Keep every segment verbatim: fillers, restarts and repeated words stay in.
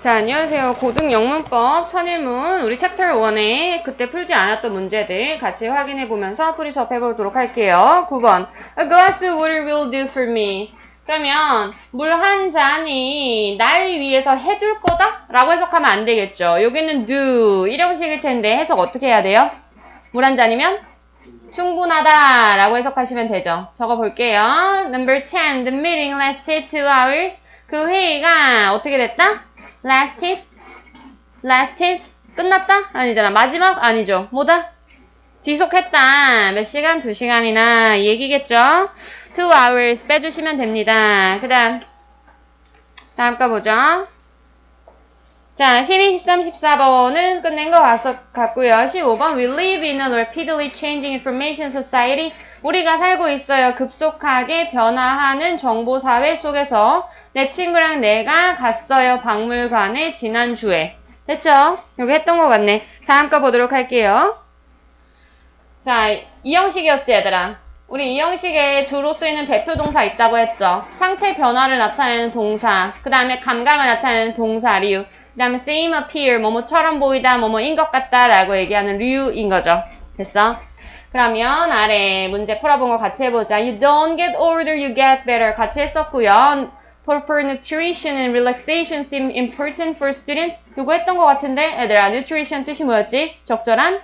자, 안녕하세요. 고등 영문법 천일문 우리 챕터 원에 그때 풀지 않았던 문제들 같이 확인해 보면서 풀이 수업 해보도록 할게요. 구 번 A glass of water will do for me. 그러면 물 한 잔이 날 위해서 해줄 거다? 라고 해석하면 안 되겠죠. 여기는 do 일형식일 텐데 해석 어떻게 해야 돼요? 물 한 잔이면 충분하다 라고 해석하시면 되죠. 적어 볼게요. Number ten. The meeting lasted two hours. 그 회의가 어떻게 됐다? lasted, lasted, 끝났다? 아니잖아. 마지막? 아니죠. 뭐다? 지속했다. 몇 시간? 두 시간이나 이 얘기겠죠? two hours 빼주시면 됩니다. 그 다음 다음 거 보죠. 자, 십이, 십삼, 십사 번은 끝낸 거 같고요. 십오 번 We live in a rapidly changing information society. 우리가 살고 있어요. 급속하게 변화하는 정보사회 속에서 내 친구랑 내가 갔어요. 박물관에 지난주에. 됐죠? 여기 했던 것 같네. 다음 거 보도록 할게요. 자, 이 형식이었지 얘들아. 우리 이 형식에 주로 쓰이는 대표 동사 있다고 했죠. 상태 변화를 나타내는 동사. 그 다음에 감각을 나타내는 동사 류. 그 다음에 seem, appear, 뭐뭐처럼 보이다, 뭐뭐인 것 같다 라고 얘기하는 류인 거죠. 됐어? 그러면 아래 문제 풀어본 거 같이 해보자. You don't get older, you get better. 같이 했었고요. Proper nutrition and relaxation seem important for students. 요거 했던 것 같은데 얘들아, nutrition 뜻이 뭐였지? 적절한?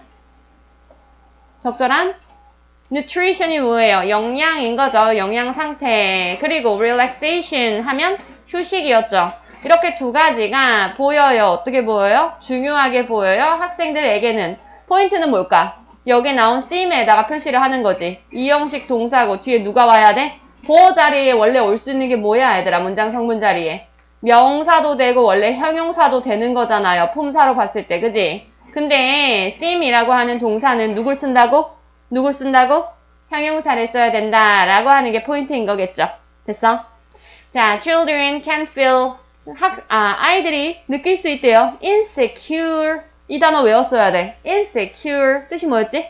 적절한? nutrition이 뭐예요? 영양인 거죠. 영양 상태. 그리고 relaxation 하면 휴식이었죠. 이렇게 두 가지가 보여요. 어떻게 보여요? 중요하게 보여요. 학생들에게는. 포인트는 뭘까? 여기 나온 seem에다가 표시를 하는 거지. 이 형식 동사고 뒤에 누가 와야 돼? 보어 자리에 원래 올 수 있는 게 뭐야 얘들아? 문장 성분 자리에. 명사도 되고 원래 형용사도 되는 거잖아요. 폼사로 봤을 때. 그지? 근데 seem이라고 하는 동사는 누굴 쓴다고? 누굴 쓴다고? 형용사를 써야 된다라고 하는 게 포인트인 거겠죠. 됐어? 자, children can feel 학, 아, 아이들이 느낄 수 있대요. insecure. 이 단어 외웠어야 돼. insecure. 뜻이 뭐였지?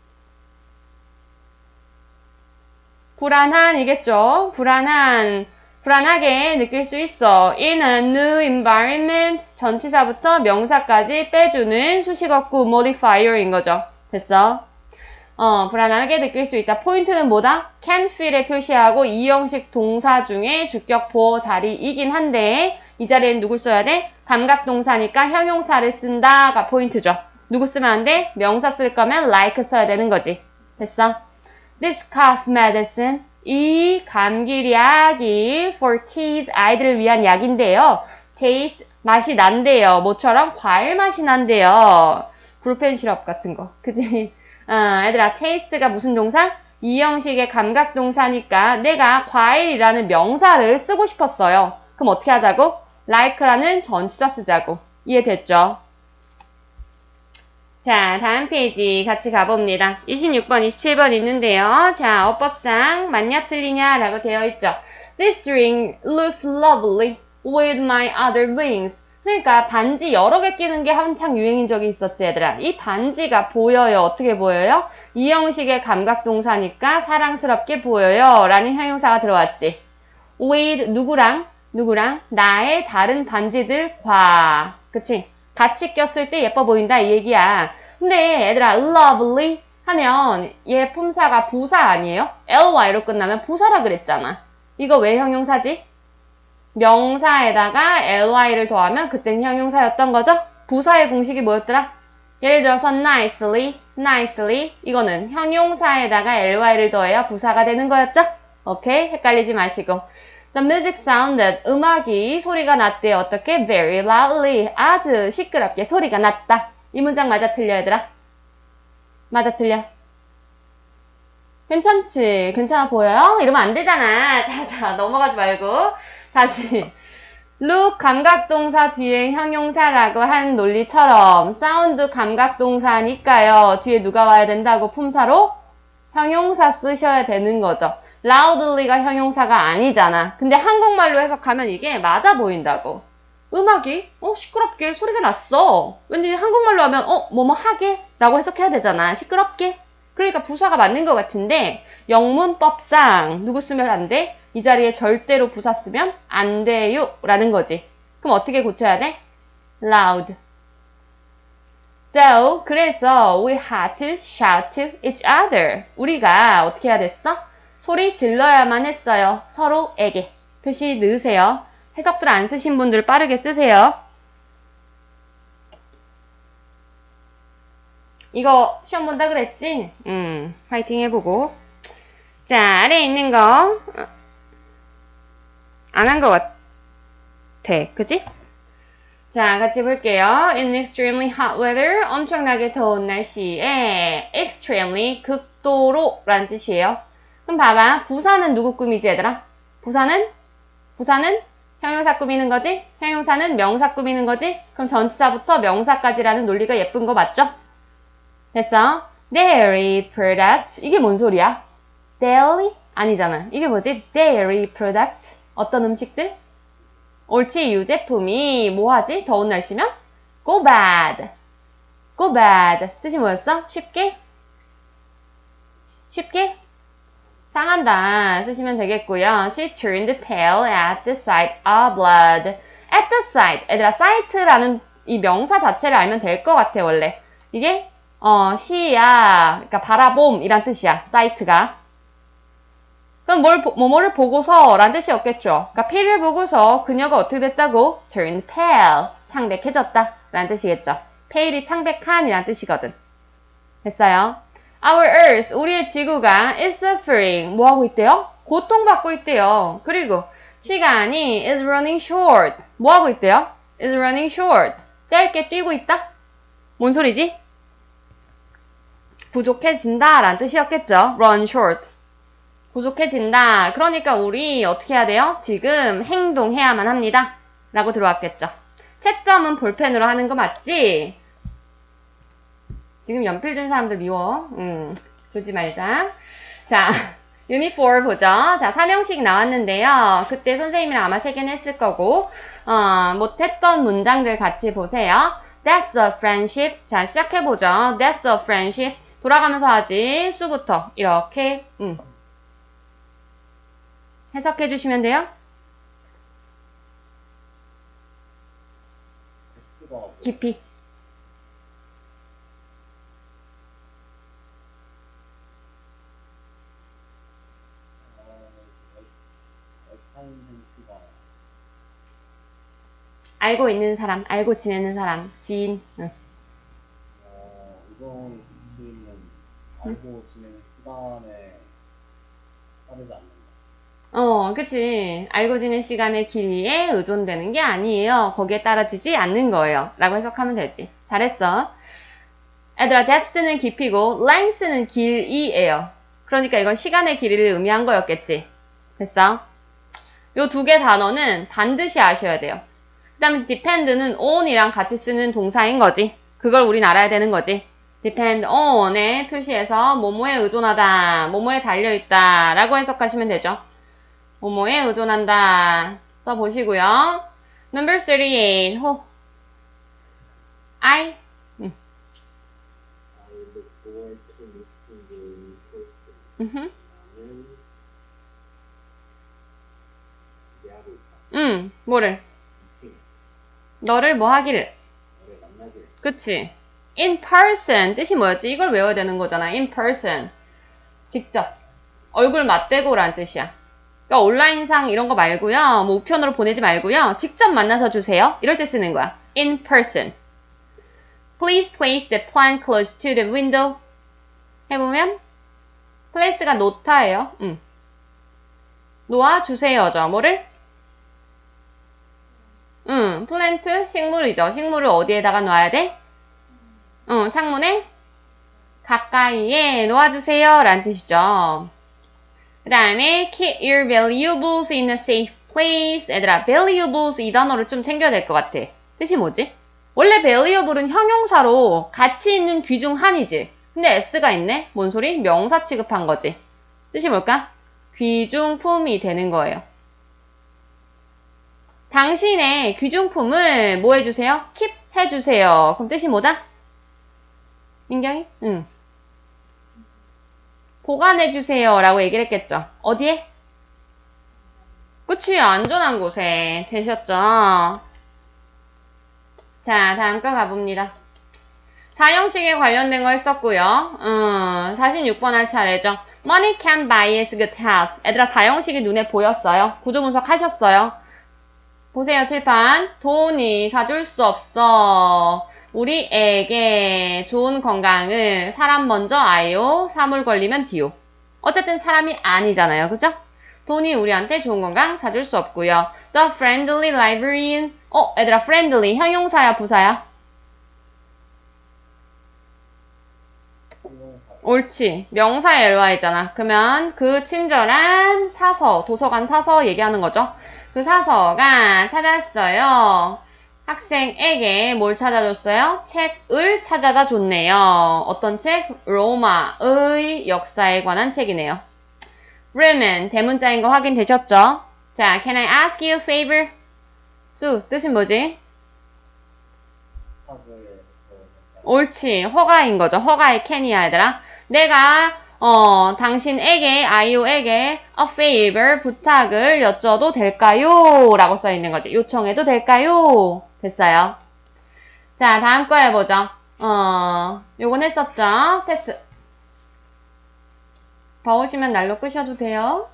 불안한이겠죠. 불안한. 불안하게 느낄 수 있어. in a new environment. 전치사부터 명사까지 빼주는 수식어구 modifier인 거죠. 됐어? 어, 불안하게 느낄 수 있다. 포인트는 뭐다? can feel에 표시하고 이 형식 동사 중에 주격 보어 자리이긴 한데 이 자리엔 누굴 써야 돼? 감각동사니까 형용사를 쓴다가 포인트죠. 누구 쓰면 안 돼? 명사 쓸 거면 like 써야 되는 거지. 됐어? This cough medicine. 이 감기약이 for kids. 아이들을 위한 약인데요. taste. 맛이 난대요. 뭐처럼? 과일 맛이 난대요. 불펜 시럽 같은 거. 그치? 어, 얘들아, taste가 무슨 동사? 이 형식의 감각동사니까 내가 과일이라는 명사를 쓰고 싶었어요. 그럼 어떻게 하자고? like라는 전치사 쓰자고. 이해됐죠? 자, 다음 페이지 같이 가봅니다. 이십육 번, 이십칠 번 있는데요. 자, 어법상 맞냐 틀리냐 라고 되어 있죠. This ring looks lovely with my other rings. 그러니까 반지 여러 개 끼는 게 한창 유행인 적이 있었지 얘들아. 이 반지가 보여요. 어떻게 보여요? 이 형식의 감각동사니까 사랑스럽게 보여요 라는 형용사가 들어왔지. with 누구랑? 누구랑? 나의 다른 반지들과. 그치? 같이 꼈을 때 예뻐 보인다 이 얘기야. 근데 얘들아 lovely 하면 얘 품사가 부사 아니에요? ly로 끝나면 부사라 그랬잖아. 이거 왜 형용사지? 명사에다가 ly를 더하면 그땐 형용사였던 거죠? 부사의 공식이 뭐였더라? 예를 들어서 nicely, nicely 이거는 형용사에다가 ly를 더해야 부사가 되는 거였죠? 오케이? 헷갈리지 마시고. The music sounded. 음악이 소리가 났대요. 어떻게? Very loudly. 아주 시끄럽게 소리가 났다. 이 문장 맞아 틀려 얘들아? 맞아 틀려? 괜찮지? 괜찮아 보여요? 이러면 안 되잖아. 자, 자, 넘어가지 말고. 다시. look 감각동사 뒤에 형용사라고 한 논리처럼 sound 감각동사니까요. 뒤에 누가 와야 된다고 품사로? 형용사 쓰셔야 되는 거죠. loudly가 형용사가 아니잖아. 근데 한국말로 해석하면 이게 맞아 보인다고. 음악이 어 시끄럽게 소리가 났어. 왠지 한국말로 하면 어 뭐뭐 하게 라고 해석해야 되잖아. 시끄럽게. 그러니까 부사가 맞는 것 같은데 영문법상 누구 쓰면 안 돼? 이 자리에 절대로 부사 쓰면 안 돼요 라는 거지. 그럼 어떻게 고쳐야 돼? loud. So, 그래서 we had to shout to each other. 우리가 어떻게 해야 됐어? 소리 질러야만 했어요. 서로에게. 표시 넣으세요. 해석들 안 쓰신 분들 빠르게 쓰세요. 이거 시험 본다 그랬지? 음, 화이팅 해보고. 자, 아래에 있는 거 안 한 것 같아. 그치? 자, 같이 볼게요. In extremely hot weather, 엄청나게 더운 날씨에 extremely, 극도로 라는 뜻이에요. 그럼 봐봐. 부사는 누구 꾸미지 얘들아? 부사는? 부사는 형용사 꾸미는 거지? 형용사는 명사 꾸미는 거지? 그럼 전치사부터 명사까지라는 논리가 예쁜 거 맞죠? 됐어? Dairy product. 이게 뭔 소리야? Dairy? 아니잖아. 이게 뭐지? Dairy product. 어떤 음식들? 옳지. 유제품이 뭐하지? 더운 날씨면? Go bad. Go bad. 뜻이 뭐였어? 쉽게? 쉽게? 상한다. 쓰시면 되겠고요. She turned pale at the sight of blood. At the sight. 얘들아, sight라는 이 명사 자체를 알면 될 것 같아, 원래. 이게 어, 시야, 그러니까 바라봄이란 뜻이야, sight가. 그럼 뭘, 뭐뭐를 보고서 라는 뜻이었겠죠. 그러니까 피를 보고서 그녀가 어떻게 됐다고? turned pale, 창백해졌다 라는 뜻이겠죠. pale이 창백한 이란 뜻이거든. 됐어요? Our earth, 우리의 지구가 is suffering, 뭐하고 있대요? 고통받고 있대요. 그리고 시간이 is running short, 뭐하고 있대요? is running short, 짧게 뛰고 있다? 뭔 소리지? 부족해진다 라는 뜻이었겠죠. run short. 부족해진다. 그러니까 우리 어떻게 해야 돼요? 지금 행동해야만 합니다. 라고 들어왔겠죠. 채점은 볼펜으로 하는 거 맞지? 지금 연필 든 사람들 미워. 음, 그러지 말자. 자, 유닛 사 보죠. 자, 삼형식 나왔는데요. 그때 선생님이랑 아마 세 개는 했을 거고, 어, 못했던 문장들 같이 보세요. That's a friendship. 자, 시작해보죠. That's a friendship. 돌아가면서 하지. 수부터 이렇게 음. 해석해 주시면 돼요. 깊이. 알고 있는 사람, 알고 지내는 사람, 지인. 응. 어, 이건 알고 지내는 시간에 따르지 않는다. 어, 그치. 알고 지낸 시간의 길이에 의존되는 게 아니에요. 거기에 따라지지 않는 거예요. 라고 해석하면 되지. 잘했어. 얘들아, depth는 깊이고 length는 길이에요. 그러니까 이건 시간의 길이를 의미한 거였겠지. 됐어? 요 두 개 단어는 반드시 아셔야 돼요. 그 다음에 depend는 on이랑 같이 쓰는 동사인 거지. 그걸 우린 알아야 되는 거지. depend on에 표시해서 뭐뭐에 의존하다, 뭐뭐에 달려있다 라고 해석하시면 되죠. 뭐뭐에 의존한다 써보시고요. Number thirty-eight. 호. I. 음. I look forward to meeting you in person. 음흠. 나는 기대하고 있다. 음, 뭐를? 너를 뭐 하기를? 너를 만나기를. 그치? In person. 뜻이 뭐였지? 이걸 외워야 되는 거잖아. In person. 직접. 얼굴 맞대고 라는 뜻이야. 그러니까 온라인상 이런 거 말고요. 뭐 우편으로 보내지 말고요. 직접 만나서 주세요. 이럴 때 쓰는 거야. In person. Please place the plant close to the window. 해보면 place가 놓다예요. 음. 놓아주세요죠. 뭐를? 음, 플랜트 식물이죠. 식물을 어디에다가 놔야 돼? 어, 창문에 가까이에 놓아주세요 라는 뜻이죠. 그 다음에 keep your valuables in a safe place. 얘들아, valuables 이 단어를 좀 챙겨야 될 것 같아. 뜻이 뭐지? 원래 valuable은 형용사로 가치 있는 귀중한이지. 근데 s가 있네? 뭔 소리? 명사 취급한 거지. 뜻이 뭘까? 귀중품이 되는 거예요. 당신의 귀중품을 뭐 해주세요? keep 해주세요. 그럼 뜻이 뭐다? 민경이? 응. 보관해주세요 라고 얘기를 했겠죠. 어디에? 그치, 안전한 곳에 되셨죠. 자, 다음 거 가봅니다. 사형식에 관련된 거 했었고요. 음, 사십육 번 할 차례죠. Money can't buy us good house. 얘들아, 사형식이 눈에 보였어요. 구조 분석 하셨어요. 보세요, 칠판. 돈이 사줄 수 없어. 우리에게 좋은 건강을 사람 먼저 아요. 사물 걸리면 디오. 어쨌든 사람이 아니잖아요. 그죠? 돈이 우리한테 좋은 건강 사줄 수 없고요. The friendly librarian. 어, 얘들아, friendly. 형용사야, 부사야? 옳지. 명사에 엘와이잖아. 그러면 그 친절한 사서, 도서관 사서 얘기하는 거죠. 그 사서가 찾았어요. 학생에게 뭘 찾아줬어요? 책을 찾아다 줬네요. 어떤 책? 로마의 역사에 관한 책이네요. Roman, 대문자인 거 확인되셨죠? 자, can I ask you a favor? 수, 뜻은 뭐지? 옳지. 허가인 거죠. 허가의 can이야, 얘들아. 내가 어 당신에게, 아이오에게 a favor, 부탁을 여쭤도 될까요? 라고 써있는 거지. 요청해도 될까요? 됐어요. 자, 다음 거 해보죠. 어, 요건 했었죠? 패스. 더우시면 날로 끄셔도 돼요.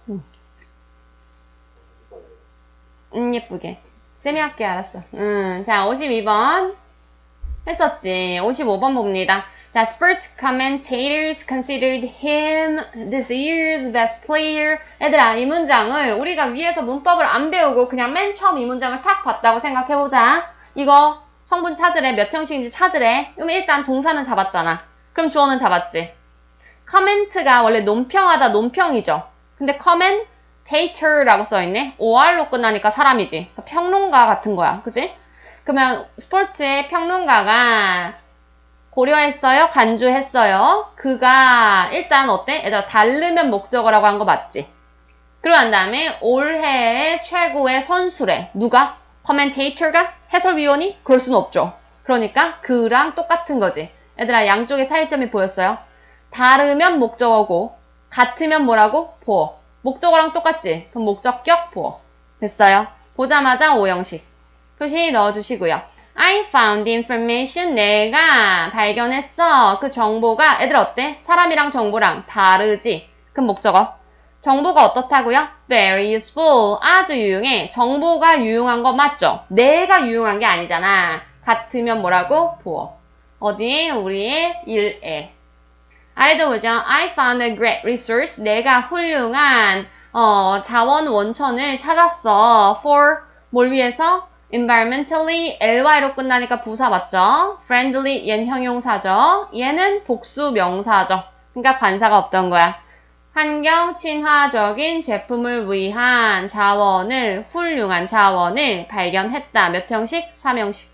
음, 예쁘게. 쌤이 할게, 알았어. 음, 자, 오십이 번. 했었지. 오십오 번 봅니다. 자, Spurs commentators considered him this year's best player. 얘들아, 이 문장을 우리가 위에서 문법을 안 배우고 그냥 맨 처음 이 문장을 탁 봤다고 생각해보자. 이거 성분 찾으래. 몇 형식인지 찾으래. 그럼 일단 동사는 잡았잖아. 그럼 주어는 잡았지. comment가 원래 논평하다 논평이죠. 근데 commentator라고 써있네. 오알로 끝나니까 사람이지. 그러니까 평론가 같은 거야. 그지? 그러면 스포츠의 평론가가 고려했어요? 간주했어요? 그가 일단 어때? 얘들아, 다르면 목적어라고 한 거 맞지? 그러고 난 다음에 올해의 최고의 선수래. 누가? commentator가? 해설위원이? 그럴 수는 없죠. 그러니까 그랑 똑같은 거지. 얘들아, 양쪽의 차이점이 보였어요? 다르면 목적어고 같으면 뭐라고? 보어. 목적어랑 똑같지? 그럼 목적격 보어. 됐어요? 보자마자 오형식. 표시 넣어주시고요. I found information. 내가 발견했어. 그 정보가 애들 어때? 사람이랑 정보랑 다르지? 그럼 목적어. 정보가 어떻다고요? Very useful. 아주 유용해. 정보가 유용한 거 맞죠? 내가 유용한 게 아니잖아. 같으면 뭐라고? 보어. 어디? 우리의 일에. 아래도 보죠. I found a great resource. 내가 훌륭한 어, 자원 원천을 찾았어. For 뭘 위해서? environmentally, ely로 끝나니까 부사 맞죠? friendly, 얘는 형용사죠. 얘는 복수 명사죠. 그러니까 관사가 없던 거야. 환경 친화적인 제품을 위한 자원을, 훌륭한 자원을 발견했다. 몇 형식? 삼 형식.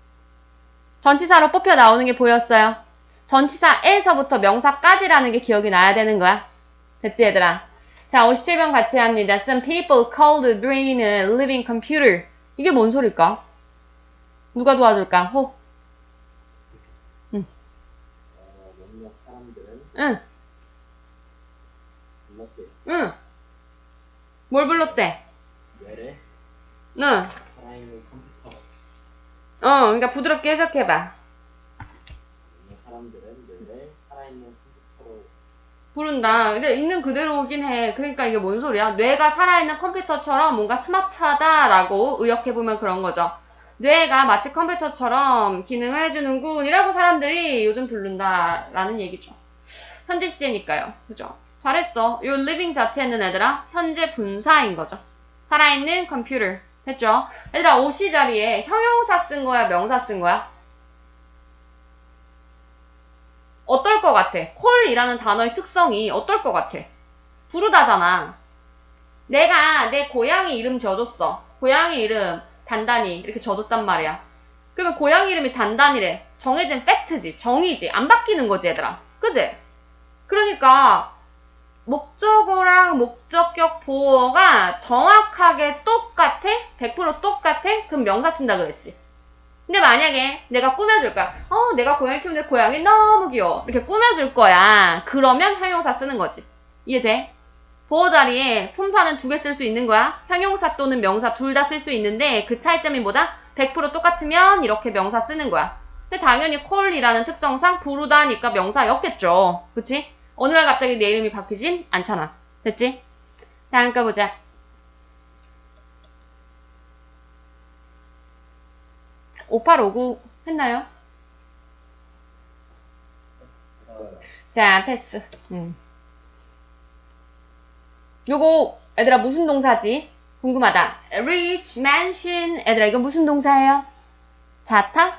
전치사로 뽑혀 나오는 게 보였어요. 전치사에서부터 명사까지라는 게 기억이 나야 되는 거야. 됐지, 얘들아? 자, 오십칠 번 같이 합니다. Some people call the brain a living computer. 이게 뭔 소릴까? 누가 도와줄까? 호. 응. 어, 몇몇 사람들은 응. 불렀대. 응. 뭘 불렀대? 뇌를 응. 살아있는 컴퓨터. 어, 그러니까 부드럽게 해석해봐. 몇몇 사람들은 뇌를 살아있는 컴퓨터로 부른다. 그러니까 있는 그대로긴 해. 그러니까 이게 뭔 소리야? 뇌가 살아있는 컴퓨터처럼 뭔가 스마트하다라고 의역해보면 그런 거죠. 뇌가 마치 컴퓨터처럼 기능을 해주는군 이라고 사람들이 요즘 부른다라는 얘기죠. 현재 시제니까요. 그죠? 잘했어. 요 living 자체는 얘들아 현재 분사인 거죠. 살아있는 컴퓨터. 됐죠? 얘들아 오씨 자리에 형용사 쓴 거야? 명사 쓴 거야? 어떨 것 같아? 콜이라는 단어의 특성이 어떨 것 같아? 부르다잖아. 내가 내 고양이 이름 지어줬어. 고양이 이름 단단히 이렇게 지어줬단 말이야. 그러면 고양이 이름이 단단이래. 정해진 팩트지. 정의지. 안 바뀌는 거지, 얘들아. 그지? 그러니까 목적어랑 목적격 보어가 정확하게 똑같아? 백 퍼센트 똑같아? 그럼 명사 쓴다 그랬지. 근데 만약에 내가 꾸며줄 거야. 어, 내가 고양이 키우는데 고양이 너무 귀여워. 이렇게 꾸며줄 거야. 그러면 형용사 쓰는 거지. 이해돼? 보어 자리에 품사는 두 개 쓸 수 있는 거야. 형용사 또는 명사 둘 다 쓸 수 있는데 그 차이점이 뭐다? 백 퍼센트 똑같으면 이렇게 명사 쓰는 거야. 근데 당연히 call이라는 특성상 부르다니까 명사였겠죠. 그치? 어느 날 갑자기 내 이름이 바뀌진 않잖아. 됐지? 다음 거 보자. 오팔오구 했나요? 자, 패스. 음. 요거 얘들아 무슨 동사지? 궁금하다. reach, mention. 얘들아 이거 무슨 동사예요? 자타?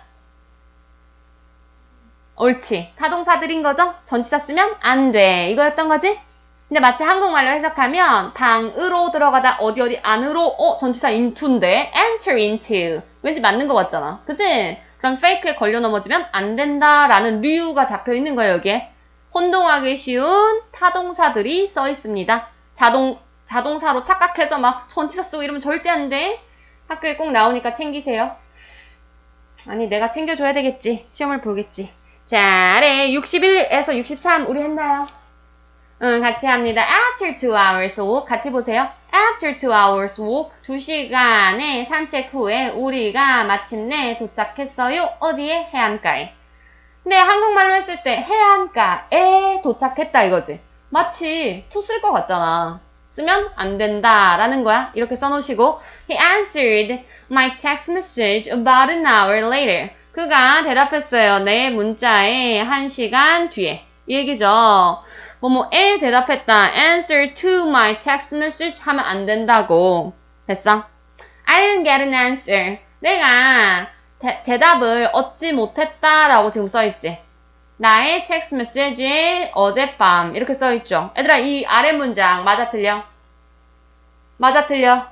옳지. 타동사들인 거죠? 전치사 쓰면 안 돼. 이거였던 거지? 근데 마치 한국말로 해석하면 방으로 들어가다 어디 어디 안으로 어? 전치사 into인데 enter into. 왠지 맞는 것 같잖아. 그치? 그럼 fake에 걸려 넘어지면 안 된다라는 류가 잡혀 있는 거예요, 여기에. 혼동하기 쉬운 타동사들이 써 있습니다. 자동, 자동사로 착각해서 막 전치사 쓰고 이러면 절대 안 돼. 학교에 꼭 나오니까 챙기세요. 아니, 내가 챙겨줘야 되겠지. 시험을 보겠지. 자, 아래 육십일에서 육십삼 우리 했나요? 응, 같이 합니다. After two hours walk. 같이 보세요. After two hours walk. 두 시간의 산책 후에 우리가 마침내 도착했어요. 어디에? 해안가에. 근데 한국말로 했을 때 해안가에 도착했다 이거지. 마치 to 쓸 것 같잖아. 쓰면 안 된다라는 거야. 이렇게 써놓으시고 He answered my text message about an hour later. 그가 대답했어요. 내 문자에 한 시간 뒤에. 이 얘기죠. 뭐뭐에 대답했다. Answer to my text message 하면 안 된다고. 됐어? I didn't get an answer. 내가 대, 대답을 얻지 못했다라고 지금 써있지. 나의 텍스트 메시지에 어젯밤 이렇게 써있죠. 얘들아 이 아래 문장 맞아 틀려? 맞아 틀려?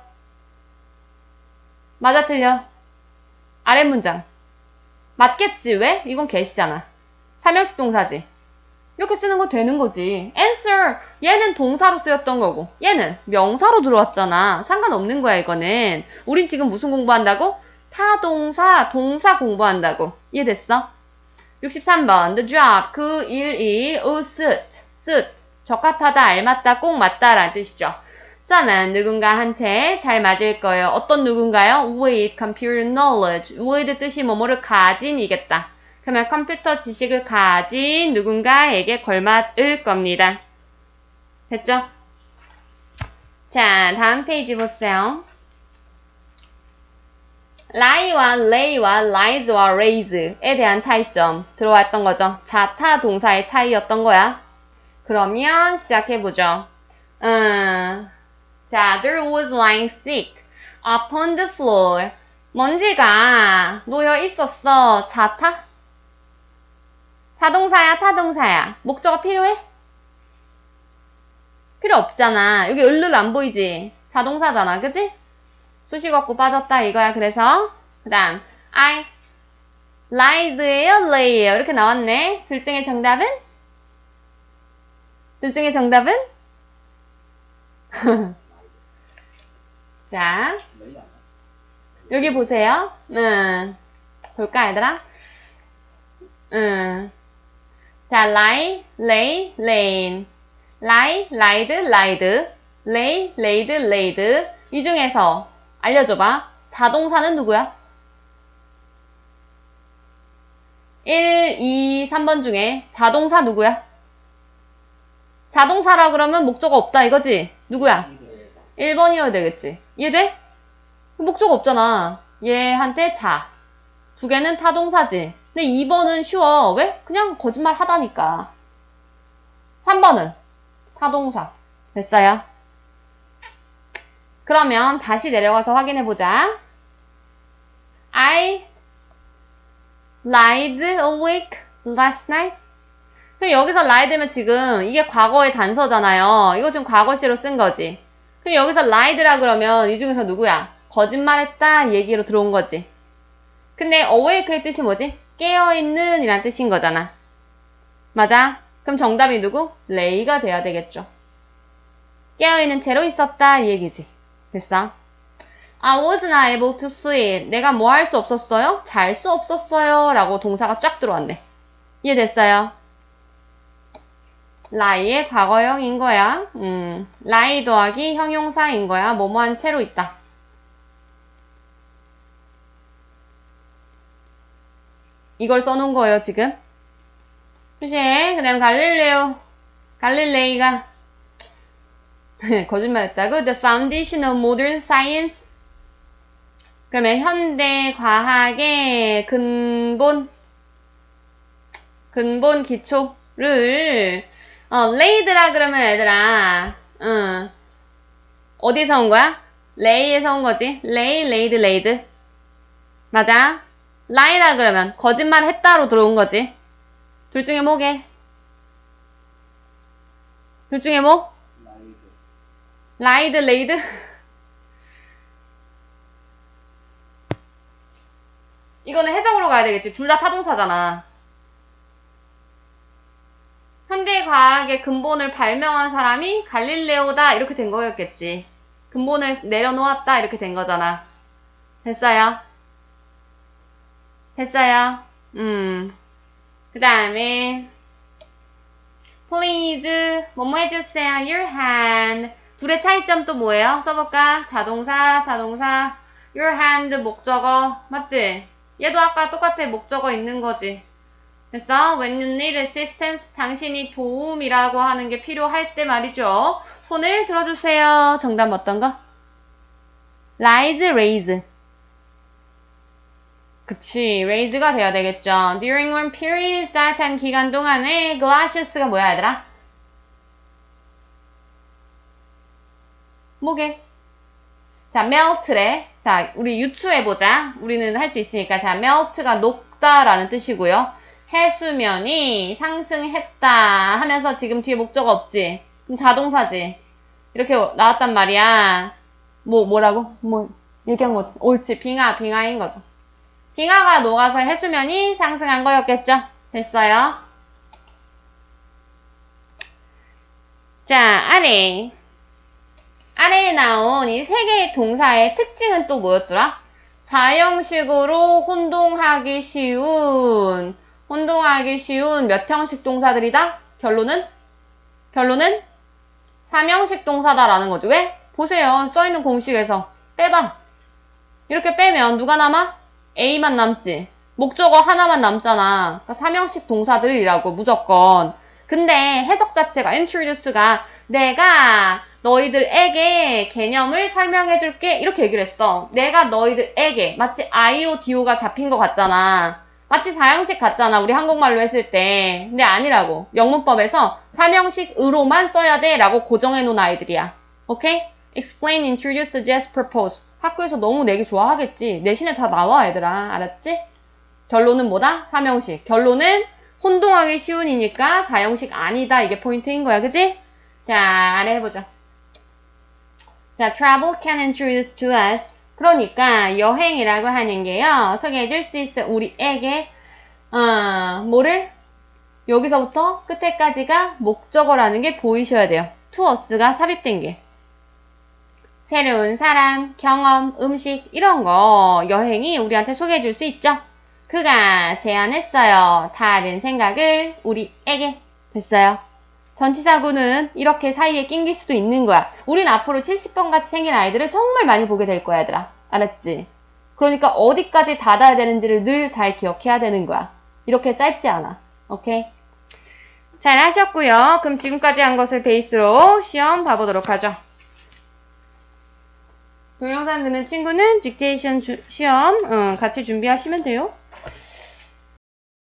맞아 틀려? 아래 문장 맞겠지. 왜? 이건 get이잖아. 삼형식 동사지. 이렇게 쓰는 건 되는 거지. answer 얘는 동사로 쓰였던 거고 얘는 명사로 들어왔잖아. 상관없는 거야 이거는. 우린 지금 무슨 공부한다고? 타동사, 동사 공부한다고. 이해됐어? 육십삼 번 The job, 그 일이 oh, suit, suit 적합하다, 알맞다, 꼭 맞다 라는 뜻이죠. someone, 누군가한테 잘 맞을 거예요. 어떤 누군가요? with computer knowledge, with 뜻이 뭐뭐를 가진이겠다. 그러면 컴퓨터 지식을 가진 누군가에게 걸맞을 겁니다. 됐죠? 자, 다음 페이지 보세요. lie와 lay와 lies와 raise에 대한 차이점 들어왔던 거죠. 자타 동사의 차이였던 거야. 그러면 시작해보죠. 음, 자, there was lying thick upon the floor. 먼지가 놓여 있었어. 자타? 자동사야, 타동사야? 목적어 필요해? 필요 없잖아. 여기 을를 안 보이지? 자동사잖아, 그치? 수식 없고 빠졌다 이거야. 그래서 그 다음 I lied예요, lay예요? 이렇게 나왔네. 둘 중에 정답은? 둘 중에 정답은? 자, 여기 보세요. 음, 볼까 얘들아? 음, 자, lie, lay, lain, lie, lied, lied, lay, laid, laid. 이 중에서 알려줘봐. 자동사는 누구야? 일, 이, 삼 번 중에 자동사 누구야? 자동사라 그러면 목적어 없다 이거지? 누구야? 일 번이어야 되겠지. 이해돼? 목적어 없잖아. 얘한테 자. 두 개는 타동사지. 근데 이 번은 쉬워. 왜? 그냥 거짓말 하다니까. 삼 번은 타동사. 됐어요? 그러면 다시 내려가서 확인해보자. I lied awake last night. 그럼 여기서 lie 되면 지금 이게 과거의 단서잖아요. 이거 지금 과거시로 쓴 거지. 그럼 여기서 lied라 그러면 이 중에서 누구야? 거짓말했다 얘기로 들어온 거지. 근데 awake의 뜻이 뭐지? 깨어있는 이란 뜻인 거잖아. 맞아? 그럼 정답이 누구? lay가 돼야 되겠죠. 깨어있는 채로 있었다 이 얘기지. 됐어? I wasn't able to sleep. 내가 뭐 할 수 없었어요? 잘 수 없었어요. 라고 동사가 쫙 들어왔네. 이해됐어요? lie의 과거형인 거야. 음, lie 더하기 형용사인 거야. 뭐뭐한 채로 있다. 이걸 써놓은 거예요, 지금. 표시해. 그 다음 갈릴레오. 갈릴레이가 거짓말 했다고? The foundation of modern science. 그러면 현대 과학의 근본, 근본 기초를, 어, laid라 그러면 얘들아, 응. 어디서 온 거야? lay에서 온 거지. lay, laid, laid. 맞아. lie라 그러면 거짓말 했다로 들어온 거지. 둘 중에 뭐게? 둘 중에 뭐? lied, laid? 이거는 해석으로 가야 되겠지. 둘 다 타동사잖아. 현대과학의 근본을 발명한 사람이 갈릴레오다 이렇게 된 거였겠지. 근본을 내려놓았다 이렇게 된 거잖아. 됐어요? 됐어요? 음. 그 다음에 please 뭐뭐 해주세요. your hand. 둘의 차이점 또 뭐예요? 써볼까? 자동사, 타동사. your hand 목적어. 맞지? 얘도 아까 똑같아. 목적어 있는 거지. 됐어? When you need assistance, 당신이 도움이라고 하는 게 필요할 때 말이죠. 손을 들어주세요. 정답 어떤 거? rise, raise. 그치, raise가 돼야 되겠죠. During warm periods, 따뜻한 기간 동안에 glacius가 뭐야, 얘들아? 뭐게? 자, melt래. 자, 우리 유추해보자. 우리는 할 수 있으니까. 자, melt가 녹다라는 뜻이고요. 해수면이 상승했다 하면서 지금 뒤에 목적어 없지? 그럼 자동사지. 이렇게 나왔단 말이야. 뭐, 뭐라고? 뭐, 얘기한 거, 옳지. 빙하, 빙하인 거죠. 빙하가 녹아서 해수면이 상승한 거였겠죠? 됐어요? 자, 아래. 아래에 나온 이 세 개의 동사의 특징은 또 뭐였더라? 사형식으로 혼동하기 쉬운, 혼동하기 쉬운 몇 형식 동사들이다? 결론은? 결론은? 삼형식 동사다라는 거죠. 왜? 보세요. 써있는 공식에서. 빼봐. 이렇게 빼면 누가 남아? A만 남지. 목적어 하나만 남잖아. 그러니까 삼형식 동사들이라고 무조건. 근데 해석 자체가 introduce가 내가 너희들에게 개념을 설명해 줄게 이렇게 얘기를 했어. 내가 너희들에게 마치 아이오, 디오가 잡힌 것 같잖아. 마치 사형식 같잖아. 우리 한국말로 했을 때. 근데 아니라고. 영문법에서 삼형식으로만 써야 돼 라고 고정해 놓은 아이들이야. 오케이? Explain, introduce, suggest, propose. 학교에서 너무 내기 좋아하겠지. 내신에 다 나와 얘들아. 알았지? 결론은 뭐다? 삼형식. 결론은 혼동하기 쉬운이니까 사형식 아니다. 이게 포인트인 거야. 그지? 자, 아래 해보자. 자, travel can introduce to us. 그러니까 여행이라고 하는 게요. 소개해 줄 수 있어. 우리에게 어, 뭐를? 여기서부터 끝에까지가 목적어라는 게 보이셔야 돼요. to us가 삽입된 게. 새로운 사람, 경험, 음식 이런 거 여행이 우리한테 소개해 줄 수 있죠. 그가 제안했어요. 다른 생각을 우리에게. 됐어요. 전치사구는 이렇게 사이에 낑길 수도 있는 거야. 우린 앞으로 칠십 번 같이 생긴 아이들을 정말 많이 보게 될 거야, 얘들아. 알았지? 그러니까 어디까지 닫아야 되는지를 늘 잘 기억해야 되는 거야. 이렇게 짧지 않아. 오케이? 잘 하셨고요. 그럼 지금까지 한 것을 베이스로 시험 봐보도록 하죠. 동영상 듣는 친구는 딕테이션 주, 시험 어, 같이 준비하시면 돼요.